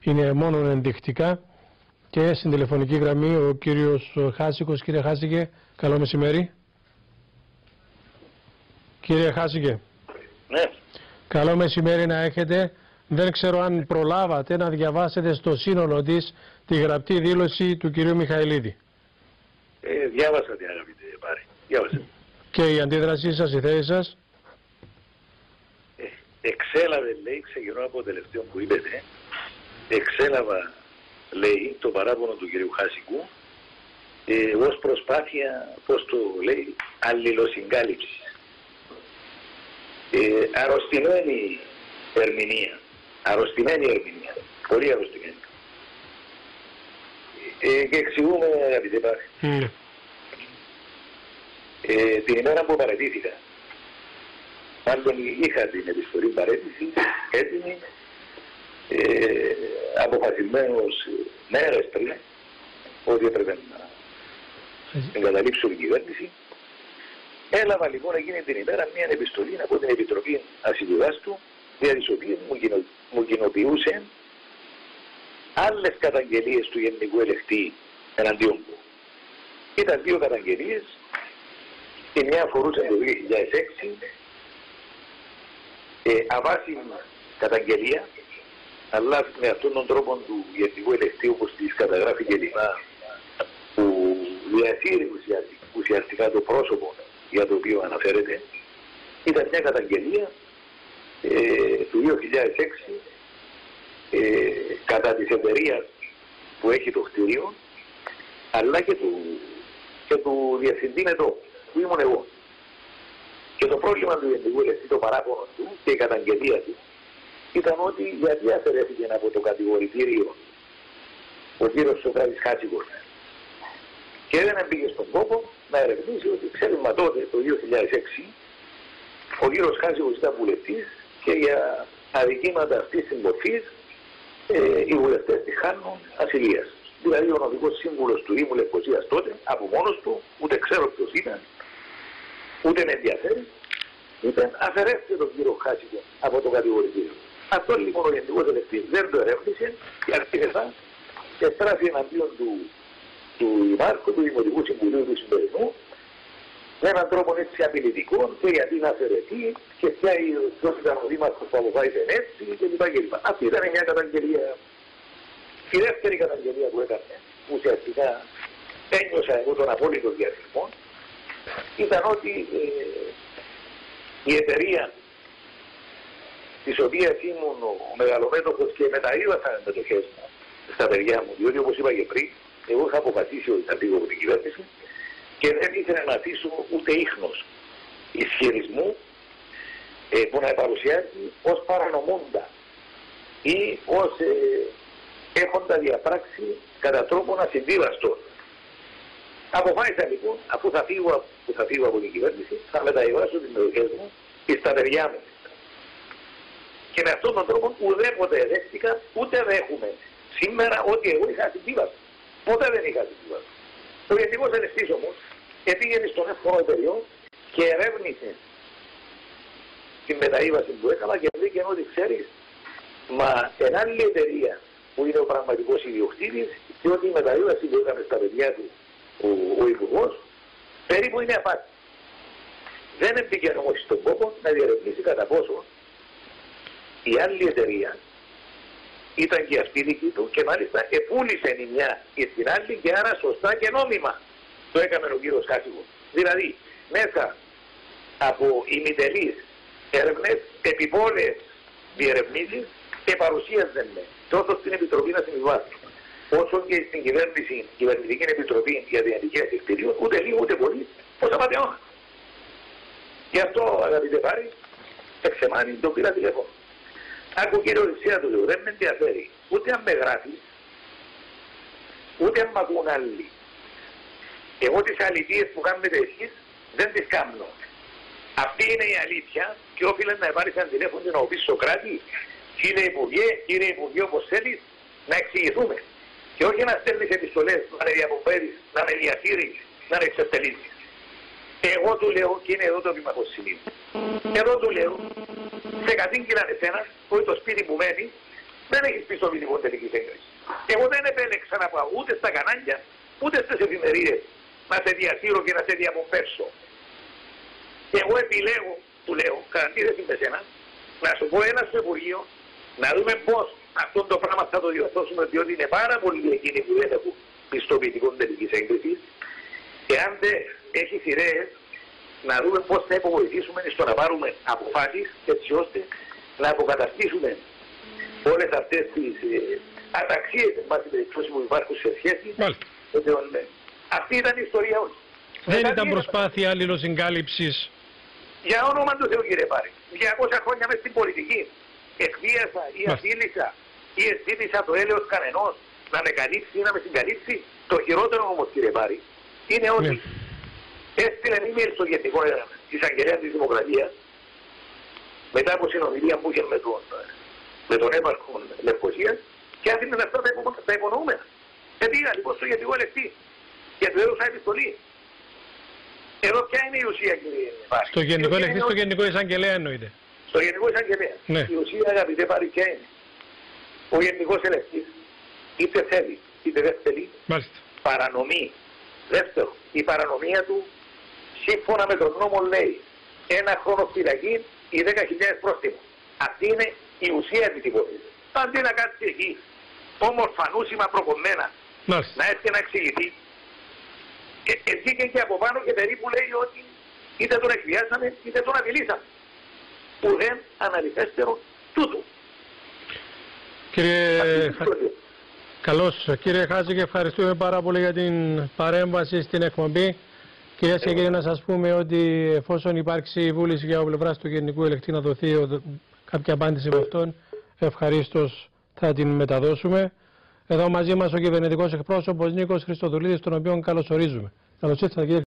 είναι μόνο ενδεικτικά. Και στην τηλεφωνική γραμμή ο κύριος Χάσικος. Κύριε Χάσικε, καλό μεσημέρι. Κύριε Χάσικε. Ναι. Καλό μεσημέρι να έχετε. Δεν ξέρω αν προλάβατε να διαβάσετε στο σύνολο της τη γραπτή δήλωση του κυρίου Μιχαηλίδη. Διάβασα την αγαπητή Πάρη. Διάβασα. Και η αντίδρασή σας, η θέση σας. Εξέλαβε, λέει, ξεκινώ από το τελευταίο που είπετε, εξέλαβα, λέει, το παράπονο του κυρίου Χάσικου ως προσπάθεια, πώς το λέει, αλληλοσυγκάλυψης. Αρρωστημένη ερμηνεία. Αρρωστημένη ερμηνεία. Πολύ αρρωστημένη. Και εξηγούμε, αγαπητέ Πάρη. Την ημέρα που παραιτήθηκα, μάλλον είχα την επιστολή παρέτηση έτοιμη, αποφασισμένος μέρες πριν ότι έπρεπε να εγκαταλείψω την κυβέρνηση. Έλαβα λοιπόν εκείνη την ημέρα μια επιστολή από την Επιτροπή Ασυλιβάστου, δια της οποίας μου κοινοποιούσε άλλες καταγγελίες του Γενικού Ελεκτή εναντίον μου. Ήταν δύο καταγγελίες, η μια αφορούσε το 2006, αβάσιμη καταγγελία, αλλά με αυτόν τον τρόπο του Γενικού Ελεκτή, όπως της καταγράφει και λοιπά, που διασύρει ουσιαστικά το πρόσωπο για το οποίο αναφέρεται. Ήταν μια καταγγελία του 2006 κατά της εταιρείας που έχει το κτίριο, αλλά και του διευθυντή μετό, που ήμουν εγώ. Και το πρόβλημα του Γενικού Ελεκτή, το παράπονο του και η καταγγελία του, ήταν ότι γιατί αφαιρέθηκε από το κατηγορητήριο ο κύριος Σοκράτης Χάσικος και δεν μπήκε στον κόπο να ερευνήσει ότι ξέρουμε τότε το 2006 ο κύριος Χάσικος ήταν βουλευτής και για αδικήματα αυτής της μορφής οι βουλευτές τη χάνουν ασυλίας. Δηλαδή ο νομικός σύμβουλος του Δήμου Λευκωσίας τότε, από μόνος του, ούτε ξέρω ποιος ήταν, ούτε με ενδιαφέρει, είπε αφαιρέστε τον κύριο Χάσικο από το κατηγορητήριο. Αυτό λοιπόν ο Γενικός Ελεκτής δεν το ερεύνησε και αρχικά εστράφει εναντίον του Δημάρχου, του Δημοτικού Συμβουλίου του Συμπερινού, με έναν τρόπο έτσι απειλητικό και γιατί να αφαιρεθεί και ποιος ήταν ο Δήμαρχος που αποφάσισε έτσι κλπ. Αυτή ήταν μια καταγγελία. Η δεύτερη καταγγελία που έκανε, που ουσιαστικά ένιωσα εγώ τον απόλυτο διασμό, ήταν ότι η εταιρεία της οποίας ήμουν ο μεγαλομέτωχος και μεταείδασα μετοχές μου στα παιδιά μου, διότι όπως είπα και πριν, εγώ είχα αποφασίσει ότι θα φύγω από την κυβέρνηση και δεν ήθελα να αφήσω ούτε ίχνος ισχυρισμού που να παρουσιάζει ως παρανομούντα ή ως έχοντα διαπράξει κατά τρόπον ασυμβίβαστο. Αποφάσισα λοιπόν, αφού θα φύγω από την κυβέρνηση, θα μεταβιβάσω τις μετοχές μου στα παιδιά μου. Και με αυτόν τον τρόπο ουδέποτε δέχτηκα, ούτε δέχομαι σήμερα ότι εγώ είχα ασυμβίβαστο. Ποτέ δεν είχα ασυμβίβαστο. Ο Γενικός Ελεκτής όμως πήγαινε στον εύκολο εταιριό και ερεύνησε την μεταείδαση που έκανα και βρήκε ότι ξέρεις, μα εν άλλη εταιρεία που είναι ο πραγματικός ιδιοκτήτης και ότι η μεταείδαση που έκανε στα παιδιά του ο Υπουργός περίπου είναι απάτη. Δεν έμπηκε όμως στον κόπο να διερευνήσει κατά πόσο η άλλη εταιρεία ήταν και αυτή δική του και μάλιστα επούλησε η μια και την άλλη και άρα σωστά και νόμιμα το έκαμε ο κύριος Χάσικος. Δηλαδή μέσα από ημιτελείς έρευνες, επιπόλαιες διερευνήσεις παρουσίαζαν τόσο στην Επιτροπή να συμβιβάσει όσο και στην Κυβερνητική Επιτροπή για την Ενοικίαση Κτηρίων, ούτε λίγο ούτε πολύ, πως απαταιώνα. Γι' αυτό αγαπητέ Πάρη, εξεμάνει το πήρα τηλέφωνο. Άκου κύριε Οδυσσέα του λέω, δεν με ενδιαφέρει ούτε αν με γράφει, ούτε αν μ' ακούν άλλοι. Εγώ τις αληθείες που κάνετε εσείς δεν τις κάνω. Αυτή είναι η αλήθεια και όφιλε να πάρεις ένα τηλέφωνο και να μου πεις Σοκράτη, κύριε Υπουργέ, όπως θέλεις, να εξηγηθούμε. Και όχι να στέλνεις επιστολές, να με διαποπέδεις, να με διασύρεις, να με εξευτελίζεις. Εγώ του λέω, και είναι εδώ το βήμα το σημείο. Εδώ του λέω, σε κατήγγυλαν εσένα, ότι το σπίτι που μένει Δεν έχεις πιστοποιητικό τελικής έγκρισης. Εγώ δεν επέλεξα να πάω ούτε στα κανάλια, ούτε στις εφημερίδες να σε διασύρω και να σε διαπομπεύσω. Και εγώ επιλέγω, του λέω, κατά αντίθεση με σένα, να σου πω ένα στο Υπουργείο, να δούμε πώς αυτό το πράγμα θα το διορθώσουμε, διότι είναι πάρα πολλοί εκείνοι που δεν έχουν πιστοποιητικό τελικής έγκρισης. Και αν δεν έχει σειρές, να δούμε πώς θα υποβοηθήσουμε στο να πάρουμε αποφάσεις, έτσι ώστε να αποκαταστήσουμε όλες αυτές τις αταξίες που υπάρχουν σε σχέση με τον. Αυτή ήταν η ιστορία όλη. Δεν ήταν προσπάθεια αλληλοσυγκάλυψης. Για όνομα του Θεού, κύριε Πάρη, 200 χρόνια μες στην πολιτική εκβίασα ή αφήλησα ή αισθήτησα το έλεος κανενός να με καλύψει ή να με συγκαλύψει. Το χειρότερο όμως, κύριε Πάρη, είναι ότι έστειλε email στο Γενικό Εισαγγελέα της Δημοκρατίας μετά από συνομιλία που είχε με τον έπαρχο Λευκοσίας και άφηνε αυτά τα υπονοούμενα. Και πήγα λοιπόν στο Γενικό Ελεκτή και του έδωσα επιστολή. Εδώ ποια είναι η ουσία, κύριε Πάρη? Στο Γενικό Ελεκτή, στο Γενικό Εισαγγελέα εννοείται. Στο Γενικό Εισαγγελέα. Ναι. Η ουσία, αγαπητέ Πάρη, ποια είναι? Ο Γενικός Ελεκτής είτε θέλει είτε δεν θέλει, παρανομή. Δεύτερο, η παρανομία του σύμφωνα με τον νόμο λέει 1 χρόνο φυλακή ή 10.000 πρόστιμο. Αυτή είναι η ουσία της υπόθεσης. Αντί να κάτσει εκεί όμορφα νούσιμα προκομμένα να έρθει να εξηγηθεί, βγήκε και από πάνω και περίπου λέει ότι είτε τον εκβιάσαμε είτε τον απειλήσαμε. Που δεν αναλυθέστερο τούτου. Καλώς. Κύριε Χάτζη, και ευχαριστούμε πάρα πολύ για την παρέμβαση στην εκπομπή. Κυρίες και κύριοι, να σας πούμε ότι εφόσον υπάρξει βούληση για ο πλευράς του Γενικού Ελεκτή να δοθεί κάποια απάντηση με αυτόν, ευχαρίστως θα την μεταδώσουμε. Εδώ μαζί μας ο κυβερνητικός εκπρόσωπος Νίκος Χριστοδουλίδης, τον οποίον καλωσορίζουμε. Καλώς ήρθατε, κύριε.